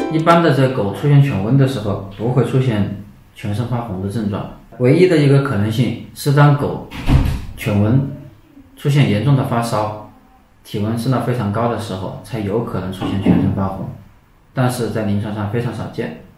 一般的这个狗出现犬瘟的时候，不会出现全身发红的症状，唯一的一个可能性是当狗犬瘟出现严重的发烧，体温升到非常高的时候，才有可能出现全身发红，但是在临床上非常少见。